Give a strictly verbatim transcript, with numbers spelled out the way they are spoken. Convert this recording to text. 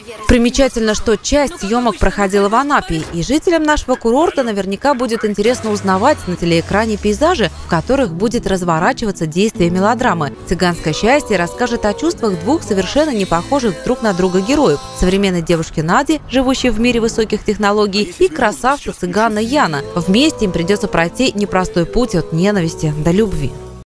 Примечательно, что часть съемок проходила в Анапе, и жителям нашего курорта наверняка будет интересно узнавать на телеэкране пейзажи, в которых будет разворачиваться действие мелодрамы. «Цыганское счастье» расскажет о чувствах двух совершенно не похожих друг на друга героев – современной девушки Нади, живущей в мире высоких технологий, и красавца-цыгана Яна. Вместе им придется пройти непростой путь от ненависти до любви.